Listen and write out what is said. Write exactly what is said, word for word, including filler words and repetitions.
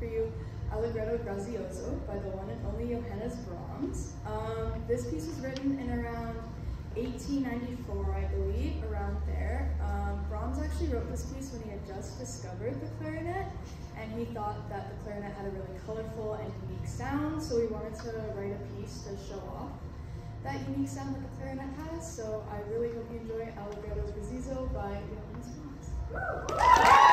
for you Allegretto Grazioso by the one and only Johannes Brahms. Um, this piece was written in around eighteen ninety-four, I believe, around there. Um, Brahms actually wrote this piece when he had just discovered the clarinet, and he thought that the clarinet had a really colorful and unique sound, so he wanted to write a piece to show off that unique sound that the clarinet has. So I really hope you enjoy Allegretto Grazioso by Johannes Brahms.